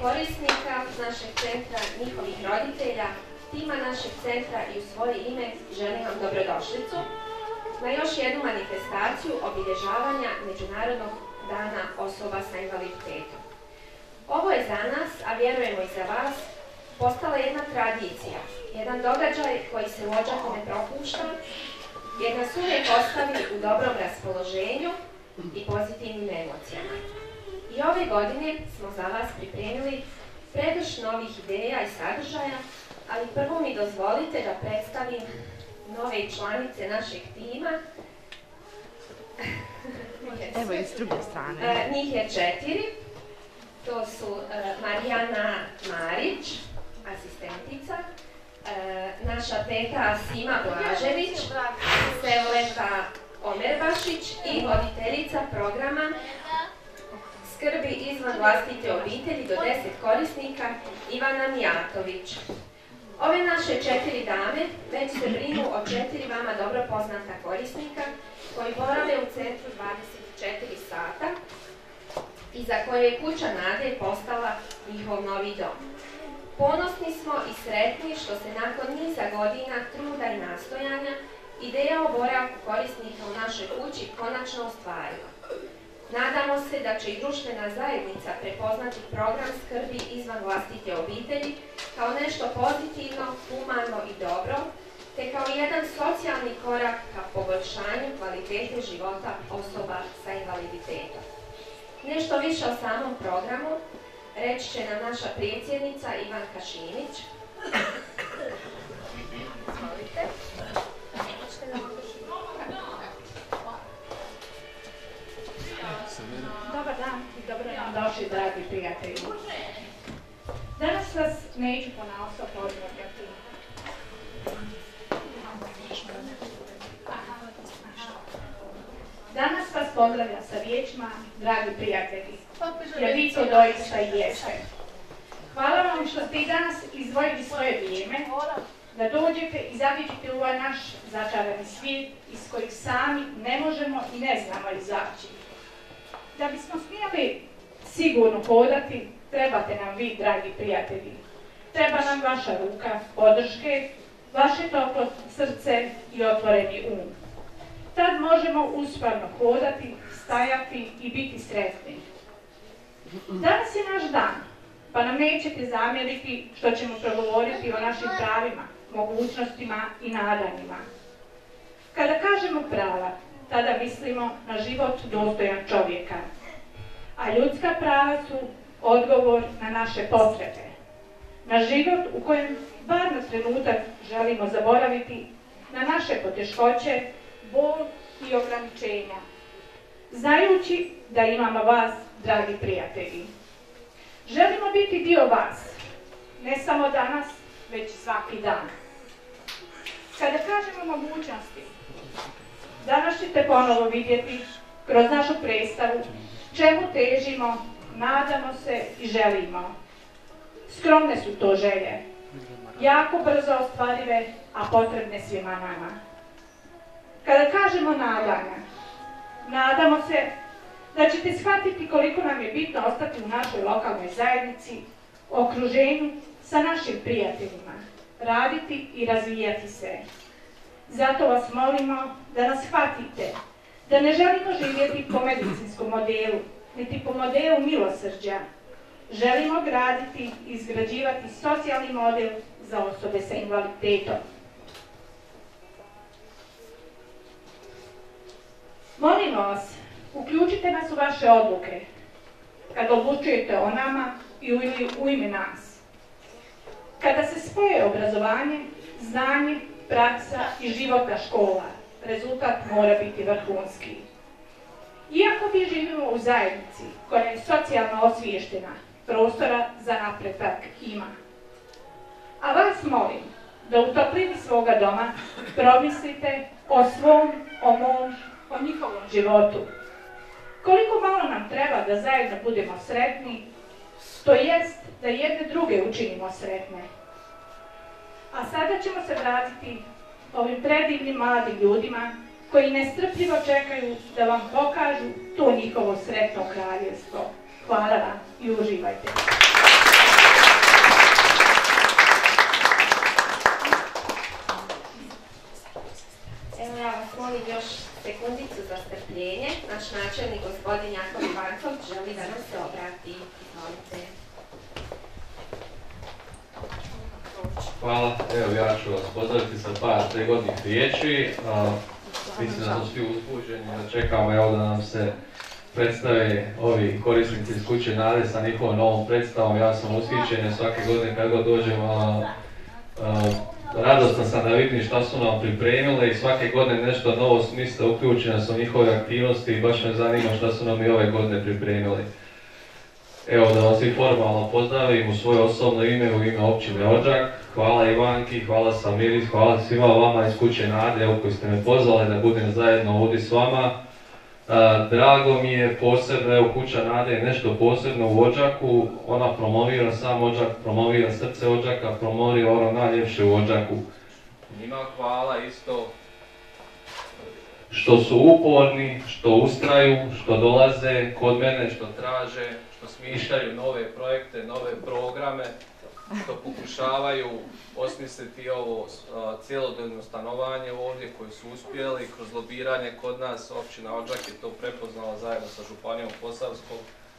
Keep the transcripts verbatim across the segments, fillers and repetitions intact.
korisnika našeg centra, njihovih roditelja, tima našeg centra i u svoje ime želim vam dobrodošlicu na još jednu manifestaciju obilježavanja Međunarodnog dana osoba sa invaliditetom. Ovo je za nas, a vjerujemo i za vas, postala jedna tradicija, jedan događaj koji se u Odžaku ne propušta, jer nas uvijek ostavi u dobrom raspoloženju i pozitivnim emocijama. I ove godine smo za vas pripremili pregršt novih ideja i sadržaja, ali prvo mi dozvolite da predstavim nove članice našeg tima. Evo i s druge strane. Njih je četiri. To su Marijana Marić, asistentica, naša teta Sima Blažević, Seleta Omerbašić i voditeljica programa skrbi izvan vlastite obitelji do deset korisnika Ivana Mijatović. Ove naše četiri dame već se brinu o četiri vama dobro poznata korisnika koji borave u centru dvadeset četiri sata i za koje je kuća Nade postala njihov novi dom. Ponosni smo i sretni što se nakon niza godina truda i nastojanja ideja o boravku korisnika u našoj kući konačno ostvarila. Nadamo se da će i društvena zajednica prepoznati program skrbi izvan vlastite obitelji kao nešto pozitivno, humano i dobro, te kao jedan socijalni korak ka poboljšanju kvalitete života osoba sa invaliditetom. Nešto više o samom programu reći će nam naša predsjednica Ivanka Šimić. Dobar dan i dobro nam došli, dragi prijatelji. Danas vas neću ponaosob pozdravljati. Danas vas pozdravljam sa riječima, dragi prijatelji, jer vi to doista i jeste. Hvala vam što ste i danas izdvojili svoje vrijeme da dođete i zaviđete u ovaj naš začarani svijet iz kojeg sami ne možemo i ne znamo izaći. Da bismo smjeli sigurno hodati, trebate nam vi, dragi prijatelji. Treba nam vaša ruka, podrške, vaše toplo srce i otvoreni um. Tad možemo uspavno hodati, stajati i biti sretni. Danas je naš dan, pa nam nećete zamjeriti što ćemo progovoriti o našim pravima, mogućnostima i nadanjima. Kada kažemo prava, tada mislimo na život dostojan čovjeka, a ljudska prava su odgovor na naše potrebe, na život u kojem bar na trenutak želimo zaboraviti na naše poteškoće, bol i ograničenja, znajući da imamo vas, dragi prijatelji. Želimo biti dio vas, ne samo danas, već svaki dan. Kada kažemo mogućnosti, danas ćete ponovo vidjeti kroz našu predstavu čemu težimo, nadamo se i želimo. Skromne su to želje, jako brzo ostvarive, a potrebne svima nama. Kada kažemo nadanja, nadamo se da ćete shvatiti koliko nam je bitno ostati u našoj lokalnoj zajednici, okruženju sa našim prijateljima, raditi i razvijati se. Zato vas molimo da nas shvatite, da ne želimo živjeti po medicinskom modelu, niti po modelu milosrđa. Želimo graditi i izgrađivati socijalni model za osobe sa invaliditetom. Molimo vas, uključite nas u vaše odluke, kad odlučujete o nama i u ime nas. Kada se spoje obrazovanje, znanje, praksa i životna škola, rezultat mora biti vrhunski. Iako mi živimo u zajednici koja je socijalno osviještena, prostora za napredak ima. A vas molim da u toplini svoga doma promislite o svom, o mom, o njihovom životu. Koliko malo nam treba da zajedno budemo sretni, to jest da jedne druge učinimo sretne. A sada ćemo se vratiti ovim predivnim mladim ljudima koji nestrpljivo čekaju da vam pokažu to njihovo sretno kraljevstvo. Hvala vam i uživajte. molim još sekundicu za strpljenje. Naš načelnik, gospodin Jakov Ivanković, želi da nam se obrati. Izvolite. Hvala, evo ja ću vas pozdraviti sa par stegodnih riječi. Mislim da smo svi uzbuđeni, da čekamo evo da nam se predstave ovi korisnici iz Kuće Nade sa njihovom novom predstavom. Ja sam ushićen svake godine kad god dođemo. Radostan sam da vidim šta su nam pripremile i svake godine nešto novo smisla uključena su njihove aktivnosti i baš me zanima šta su nam i ove godine pripremili. Evo da vas i formalno pozdravim u svoje osobno ime, u ime općine Odžak. Hvala Ivanki, hvala Samiris, hvala svima vama iz Kuće Nade, evo koji ste me pozvali da budem zajedno ovdje s vama. A, drago mi je posebno, evo Kuća Nade je nešto posebno u Odžaku, ona promovira sam Odžak, promovira srce Odžaka, promovira ono najljepše u Odžaku. Njima hvala isto što su uporni, što ustraju, što dolaze kod mene, što traže, što smišljaju nove projekte, nove programe, što pokušavaju osmisliti ovo cjelodnevno stanovanje ovdje koji su uspjeli kroz lobiranje kod nas. Općina Odžak je to prepoznala zajedno sa Županijom Posavskom.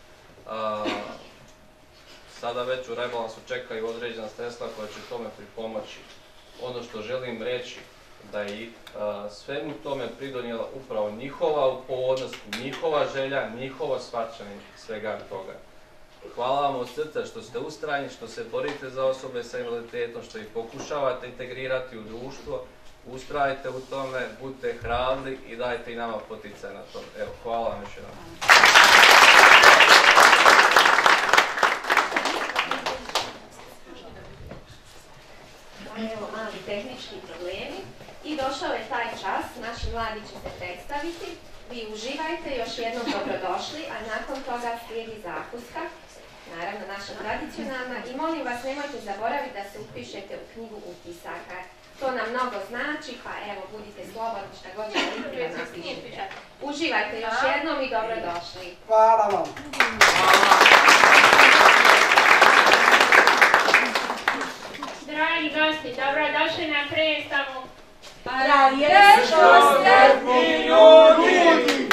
Sada već u rebalansu čekaju određena sredstva koja će tome pripomoći. Ono što želim reći da je svemu tome pridonijela upravo njihova upornost, njihova želja, njihovo shvaćanje svega toga. Hvala vam od srca što ste ustrajni, što se borite za osobe sa invaliditetom, što ih pokušavate integrirati u društvo. Ustrajte u tome, budite hrabri i dajte i nama poticaj na to. Evo, hvala vam još jednom. Evo, mali tehnički problemi. I došao je taj čas, naši mladi će se predstaviti. Vi uživajte, još jednom dobrodošli, a nakon toga slijedi zakuska. Naravno, naša tradicionalna. I molim vas, nemojte zaboraviti da se upišete u knjigu upisaka. To nam mnogo znači, pa evo, budite slobodni šta god želite da napišete. Uživajte još jednom i dobrodošli. Hvala vam. Dragi gosti, dobrodošli na predstavu. Što ste ljudi!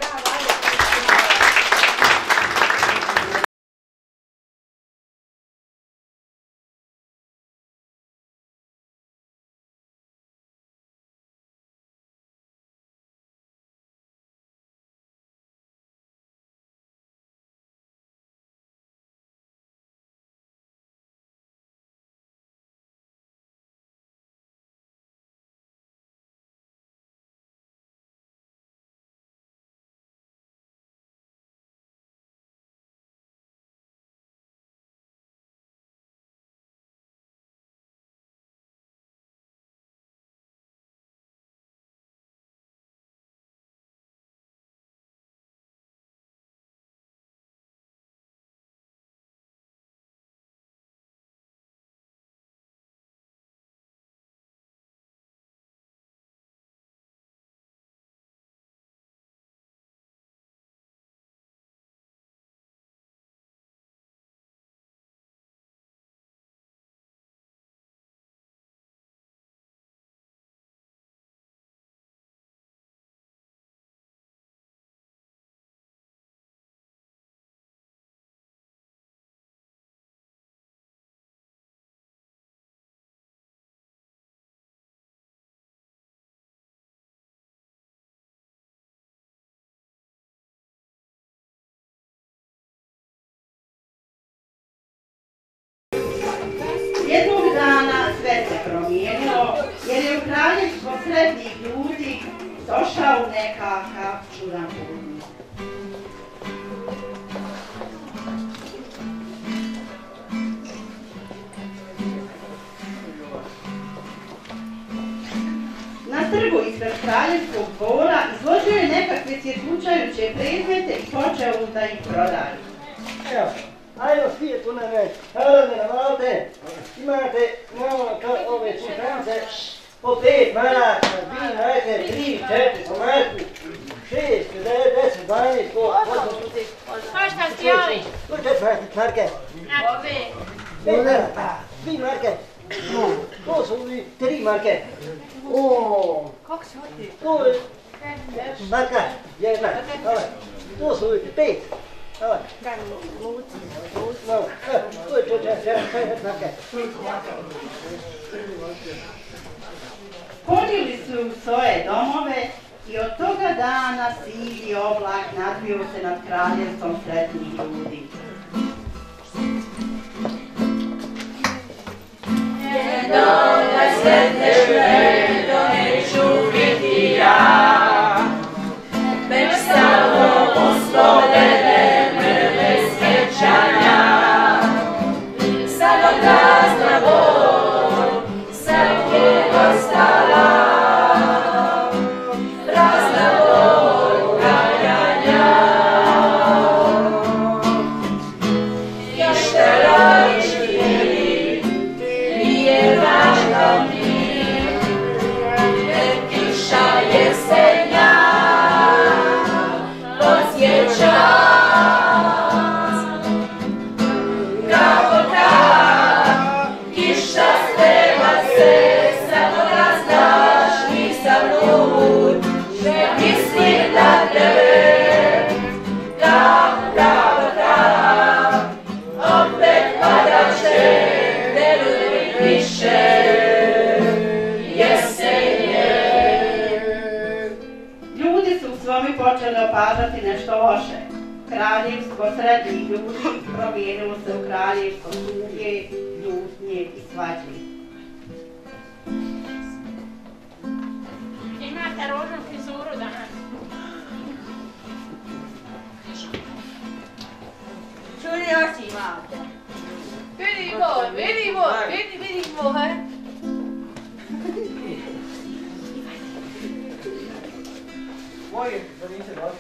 Jednog dana sve se promijenilo, jer je u kraljevstvo sretnih ljudi došao nekakav čudan putnik. Na trgu ispred kraljevskog dvora izložio je nekakve cvjetlučajuće predmete i počeo da ih prodaje. Evo, ajmo svijet u neme, narodne namalte, imate malo kao ove čitance, po pet maraka, vi najte, tri, četiri, po marku, šest, deset, dvanaest, po, osam, puti. Košta ti ovi? Tu četiri marke. Na ove. Dve marke, vi marke, No, tuossa oli tri marke. Oo. Kaksi hoti. Tuo oli marka. Jäi mä. Ole. Tuossa oli peit. Ole. No, tuo tuo tuo tuo marke. Ponijeli su svoje domove i od toga dana sivi oblak nadvio se nad kraljevstvom sretnih ljudi. Jednoga sretne željo neću biti ja, već samo uspomene mrve sjećanja. Samo prazna bol, sad je ostala, prazna bol kaljanja. I šta radiš ti, nije važno mi, jer kiša jesenja podsjeća. Kako kad kiša sleva se, samo da znaš nisam lud, ne mislim na tebe. Kako, kako kad opet padat će, ne ljubim više jesenje. Ljudi su u svome počeli opažati nešto loše. Kraljevstvo srednjih ljudi promijenilo se u kraljevstvo tuge, ljutnje i svađe. Imate ružnu frizuru danas. Čuli oči imate. Vidimo, vidimo, vidi, vidimo, he. Moje, da niste došli.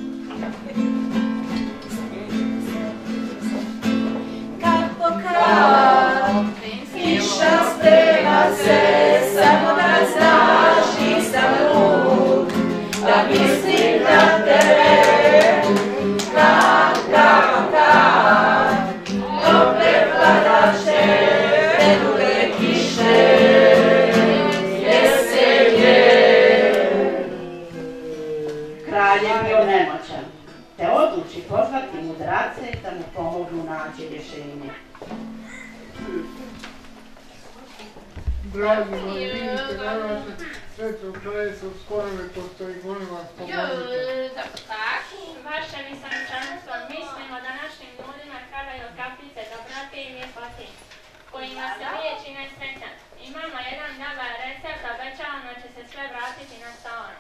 Kako kad kiša sprema se, samo da znaš nisam lud, da mislim na tebe. Kad, kako kad opet padat će preduge kiše jesenje. Kralj je bio nemoćan, te odluči pozvati mudrace da mu pomognu naći rješenje. Dragi moji, vidite, najvažnije, sveto kraljevstvo skoro ne postoji, molim vas pomožite. Tak, vaše visančanstvo, mislimo da našim ljudima trebaju kapljice dobrate i ljepote, kojima se liječi nesreća. Imamo jedan dobar recept, obećavamo da će se sve vratiti na staro.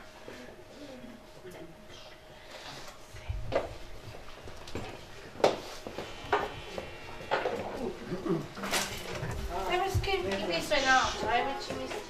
Evo s kim, idi sve na, ajme će misliti.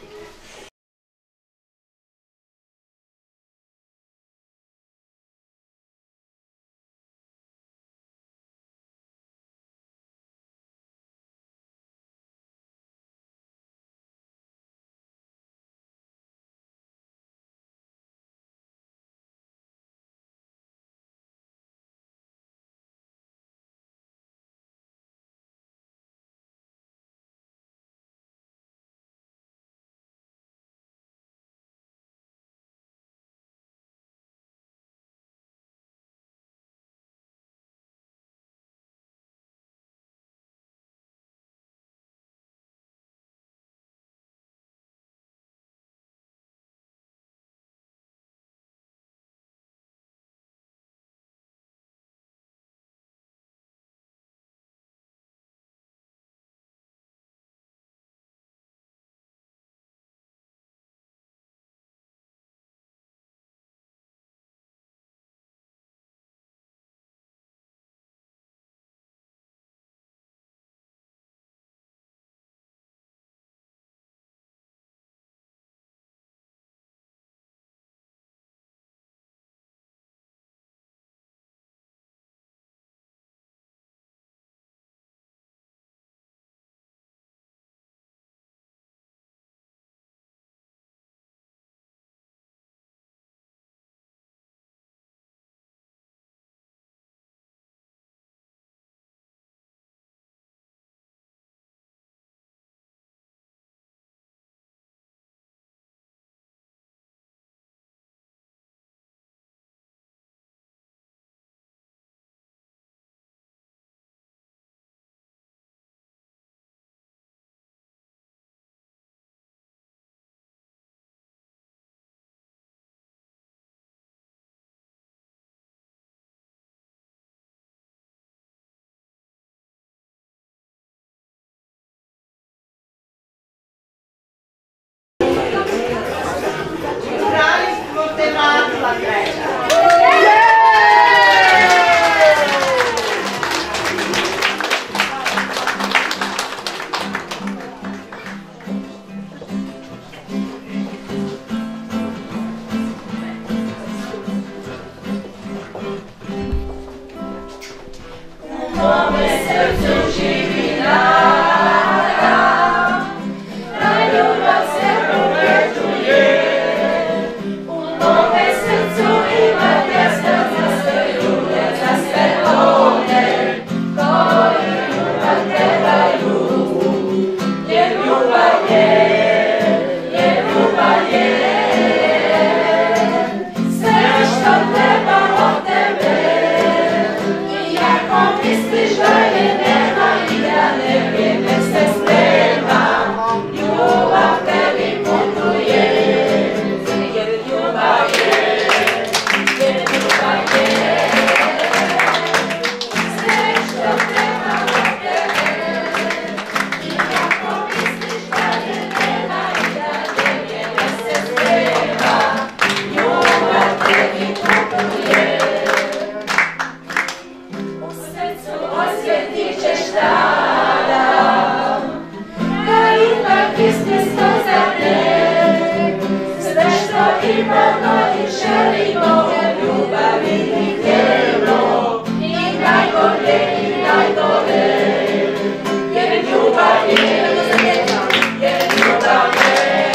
pripadno i želimo ljubavi i tijelo i najbolje i najbolje, jer ljubav je, jer ljubav je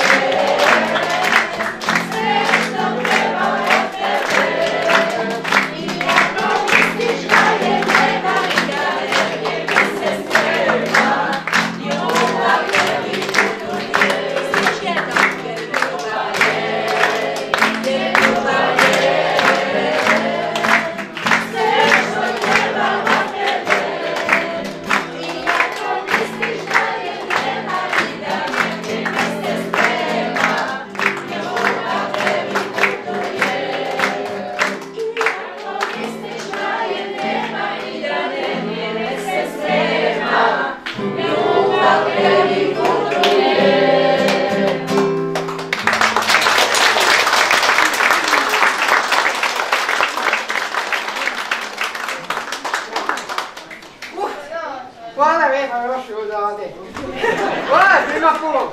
sve što treba od tebe. I ako misliš da je nema i da je mi se sprema, ljubav je i putuje. Jer ljubav je, jer ljubav je sve što treba od tebe. I ako misliš da je nema i da je mi se sprema, ljubav tebi putuje. I ako misliš da je nema i da ne se sprema, ljubav tebi putuje. Hvala lijepa još odavde. Hvala svima puno.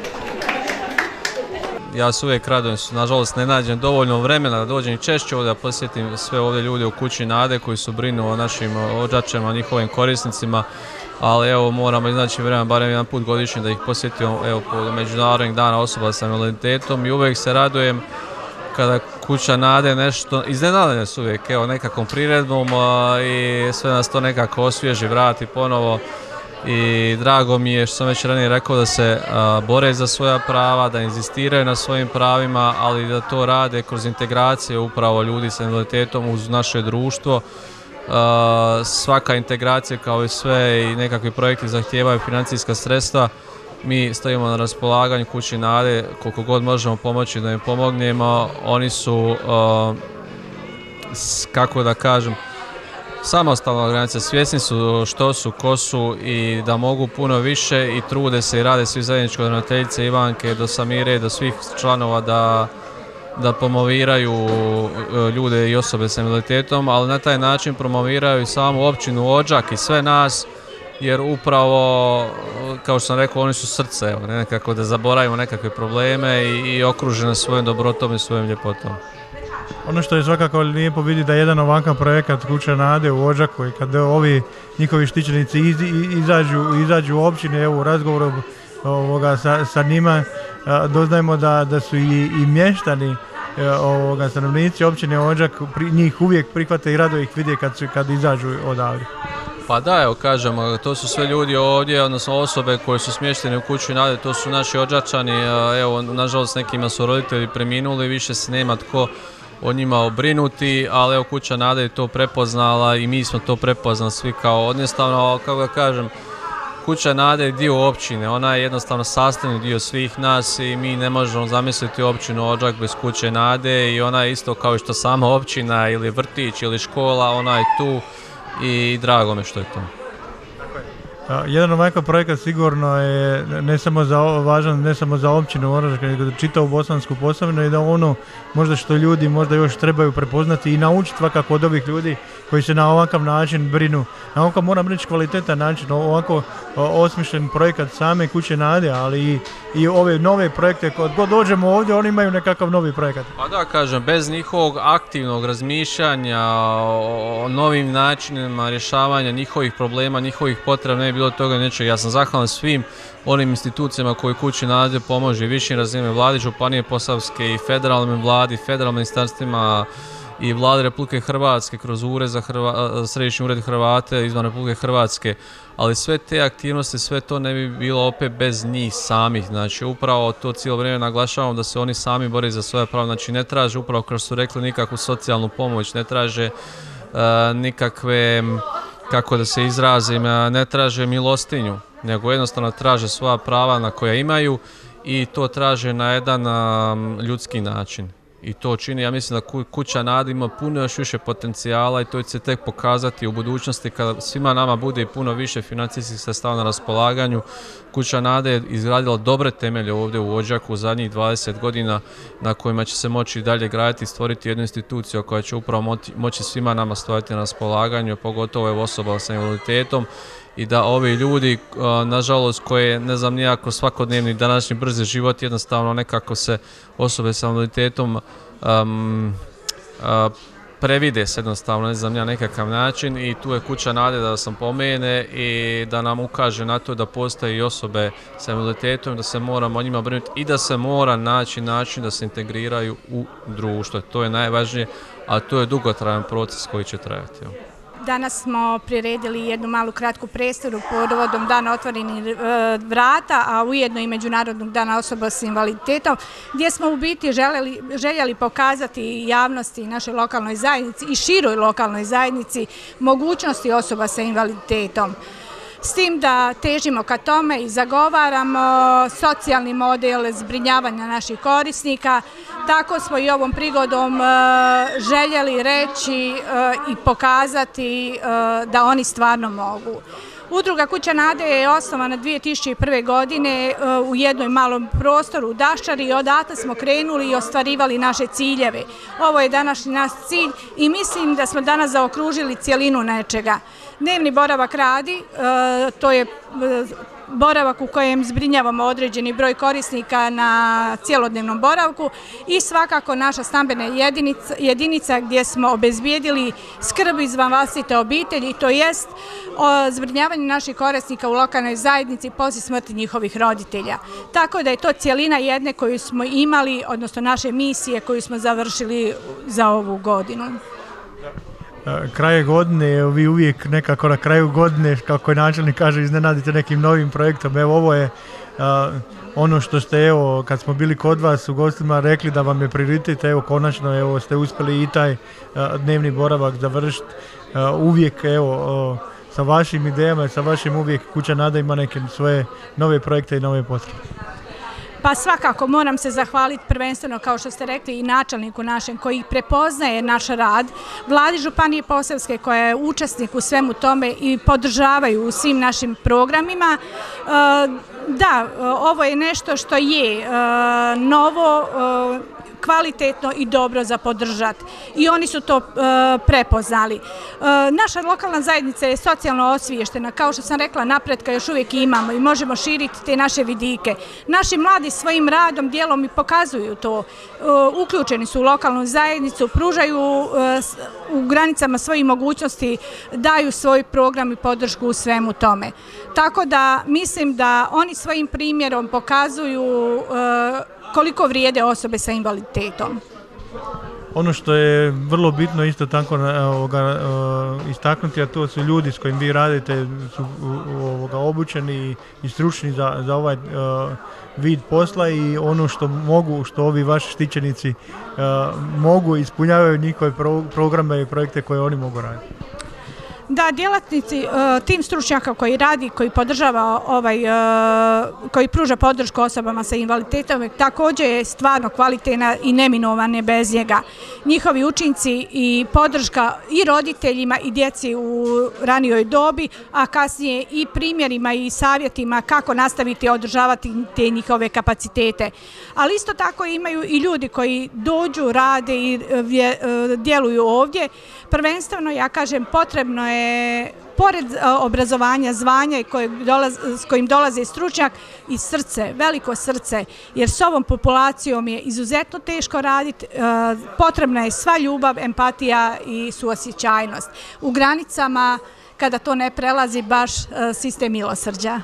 Ja se uvijek radujem, nažalost ne nađem dovoljno vremena da dođem i češće ovdje, da posjetim sve ovdje ljude u kući Nade koji su brinu o našim odžačima, njihovim korisnicima, ali evo moramo iznaći vremena barem jedan put godišnje da ih posjetimo evo po Međunarodnog dana osoba sa invaliditetom i uvijek se radujem kada kuća Nade nešto, iznenadene su uvijek evo nekakvom priredbom a, i sve nas to nekako osvježi, vrati ponovo. I drago mi je što sam već ranije rekao da se a, bore za svoja prava, da inzistiraju na svojim pravima, ali da to rade kroz integracije upravo ljudi sa invaliditetom uz naše društvo. A, svaka integracija kao i sve i nekakvi projekti zahtijevaju financijska sredstva. Mi stojimo na raspolaganju kući Nade koliko god možemo pomoći da im pomognemo. Oni su, a, s, kako da kažem, samostalna organizacija, svjesni su što su, ko su i da mogu puno više i trude se i rade svi zajednički od ravnateljice Ivanke do Samire, do svih članova da, da promoviraju ljude i osobe sa invaliditetom, ali na taj način promoviraju i samu općinu Odžak i sve nas, jer upravo, kao što sam rekao, oni su srce, evo, nekako da zaboravimo nekakve probleme i, i okružene svojom dobrotom i svojom ljepotom. Ono što je svakako lijepo vidjeti da jedan ovakav projekat Kuća Nade u Odžaku i kad ovi njihovi štićenici iz, izađu, izađu u općine, evo u razgovoru ovoga, sa, sa njima doznajemo da, da su i, i mještani ovoga, stanovnici općine Odžak, pri, njih uvijek prihvate i rado ih vide kad, kad izađu odavde. Pa da, evo kažem, to su sve ljudi ovdje, odnosno osobe koje su smještene u kući Nade, to su naši Odžačani, evo nažalost nekima su roditelji preminuli, više se nema tko o njima obrinuti, ali evo kuća Nade je to prepoznala i mi smo to prepoznali svi kao jednostavno, kako da kažem, kuća Nade je dio općine, ona je jednostavno sastavni dio svih nas i mi ne možemo zamisliti općinu Odžak bez kuće Nade i ona je isto kao i što sama općina ili vrtić ili škola, ona je tu i drago mi što je to. Jedan ovakav projekat sigurno je ne samo za, važan ne samo za općinu Odžak, nego za čitavu Bosansku Posavinu i da ono možda što ljudi možda još trebaju prepoznati i naučiti svakako od ovih ljudi koji se na ovakav način brinu. Na ovakav, moram reći, kvalitetan način, ovako osmišljen projekat same kuće Nade, ali i, i ove nove projekte, kad god dođemo ovdje oni imaju nekakav novi projekat. Pa da kažem, bez njihovog aktivnog razmišljanja o novim načinima rješavanja njihovih problema, njihovih potreba, ne bi bilo toga nečega. Ja sam zahvalan svim onim institucijama koji kući Nade pomože i višim razinama vladi Županije Posavske i federalnim vladi, federalnim ministarstvima i vlade Republike Hrvatske kroz ured za Hrva, Središnji ured Hrvate izvan Republike Hrvatske, ali sve te aktivnosti, sve to ne bi bilo opet bez njih samih. Znači upravo to cijelo vrijeme naglašavamo da se oni sami bore za svoje pravo, znači ne traže upravo kao što su rekli nikakvu socijalnu pomoć, ne traže uh, nikakve, kako da se izrazim, ne traže milostinju, nego jednostavno traže svoja prava na koja imaju i to traže na jedan um, ljudski način. I to čini, ja mislim da kuća Nade ima puno još više potencijala i to će se tek pokazati u budućnosti kada svima nama bude puno više financijskih sredstava na raspolaganju. Kuća Nade je izgradila dobre temelje ovdje u Odžaku u zadnjih dvadeset godina na kojima će se moći dalje graditi i stvoriti jednu instituciju koja će upravo moći svima nama stojati na raspolaganju, pogotovo je osoba sa invaliditetom. i da ovi ljudi, nažalost, koje ne znam nijako svakodnevni današnji brzi život, jednostavno nekako se osobe sa invaliditetom um, uh, previde se jednostavno, ne znam ja, nekakav način i tu je Kuća nade da sam pomene i da nam ukaže na to da postoje i osobe sa invaliditetom, da se moramo o njima brinuti i da se mora naći način da se integriraju u društvo. To je najvažnije, a to je dugotrajan proces koji će trajati. Danas smo priredili jednu malu kratku predstavu povodom Dana otvorenih vrata, a ujedno i Međunarodnog dana osoba s invaliditetom, gdje smo u biti željeli, željeli pokazati javnosti i našoj lokalnoj zajednici i široj lokalnoj zajednici mogućnosti osoba sa invaliditetom. S tim da težimo ka tome i zagovaramo socijalni model zbrinjavanja naših korisnika. Tako smo i ovom prigodom željeli reći i pokazati da oni stvarno mogu. Udruga Kuća nade je osnovana dvije tisuće prve. godine u jednom malom prostoru u Daščari i odatle smo krenuli i ostvarivali naše ciljeve. Ovo je današnji naš cilj i mislim da smo danas zaokružili cijelinu nečega. Dnevni boravak radi, to je boravak u kojem zbrinjavamo određeni broj korisnika na cijelodnevnom boravku i svakako naša stambena jedinica, jedinica gdje smo obezbijedili skrb izvan vlastite obitelji, to jest zbrinjavanje naših korisnika u lokalnoj zajednici poslije smrti njihovih roditelja. Tako da je to cijelina jedne koju smo imali, odnosno naše misije koju smo završili za ovu godinu. Kraje godine, vi uvijek nekako na kraju godine, kako je načelnik kaže, iznenadite nekim novim projektom. Evo ovo je a, ono što ste, evo, kad smo bili kod vas u gostima rekli da vam je prioritet, evo konačno evo, ste uspjeli i taj a, dnevni boravak završiti. Uvijek, evo, o, sa vašim idejama, sa vašim uvijek Kuća nade ima neke svoje nove projekte i nove potrebe. Pa svakako moram se zahvaliti prvenstveno, kao što ste rekli, i načelniku našem koji prepoznaje naš rad, Vladi Županije Posavske koja je učesnik u svemu tome i podržavaju u svim našim programima. Da, ovo je nešto što je novo, kvalitetno i dobro za podržati i oni su to prepoznali. Naša lokalna zajednica je socijalno osviještena, kao što sam rekla, napretka još uvijek imamo i možemo širiti te naše vidike. Naši mladi svojim radom, dijelom i pokazuju to. Uključeni su u lokalnu zajednicu, pružaju u granicama svojih mogućnosti, daju svoj program i podršku u svemu tome. Tako da mislim da oni svojim primjerom pokazuju koliko vrijede osobe sa invaliditetom. Ono što je vrlo bitno isto tako ovoga, istaknuti, a to su ljudi s kojim vi radite, su ovoga, obučeni i stručni za, za ovaj uh, vid posla i ono što mogu, što ovi vaši štićenici uh, mogu, ispunjavaju njihove pro, programe i projekte koje oni mogu raditi. Da, djelatnici, tim stručnjaka koji radi, koji podržava ovaj, koji pruža podršku osobama sa invaliditetom, također je stvarno kvalitetna i neminovana bez njega. Njihovi učinci i podrška i roditeljima i djeci u ranijoj dobi, a kasnije i primjerima i savjetima kako nastaviti održavati te njihove kapacitete. Ali isto tako imaju i ljudi koji dođu, rade i djeluju ovdje. Prvenstveno, ja kažem, potrebno je pored obrazovanja, zvanja s kojim dolaze stručnjak i srce, veliko srce, jer s ovom populacijom je izuzetno teško raditi, potrebna je sva ljubav, empatija i suosjećajnost. U granicama, kada to ne prelazi baš sistem milosrđa.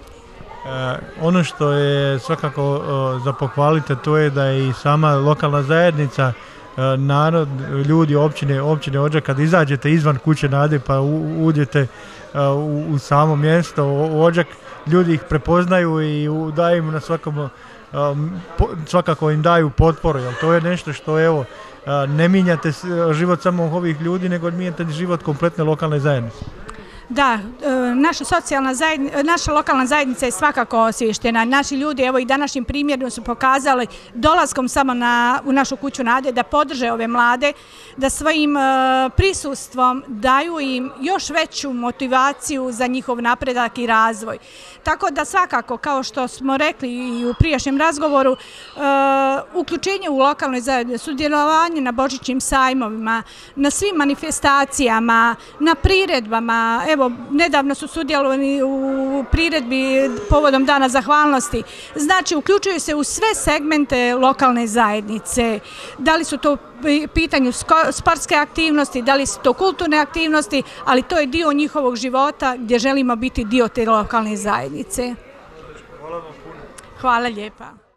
E, ono što je svakako o, za pohvalite, to je da je i sama lokalna zajednica, narod, ljudi, općine, općine Odžak, kad izađete izvan Kuće nade pa u, uđete u, u samo mjesto u Odžak, ljudi ih prepoznaju i u, daju im na svakom, svakako im daju potporu, jer to je nešto što evo, ne mijenjate život samo ovih ljudi, nego mijenjate život kompletne lokalne zajednice. Da, naša socijalna zajednica, naša lokalna zajednica je svakako osviještena. Naši ljudi, evo i današnjim primjerom su pokazali dolaskom samo na, u našu Kuću nade da podrže ove mlade, da svojim uh, prisustvom daju im još veću motivaciju za njihov napredak i razvoj. Tako da svakako, kao što smo rekli i u prijašnjem razgovoru, uh, uključenje u lokalnoj zajednici, sudjelovanje na božićnim sajmovima, na svim manifestacijama, na priredbama. Evo, nedavno su sudjelovani u priredbi povodom Dana zahvalnosti. Znači, uključuju se u sve segmente lokalne zajednice. Da li su to pitanju sportske aktivnosti, da li su to kulturne aktivnosti, ali to je dio njihovog života gdje želimo biti dio te lokalne zajednice. Hvala lijepa.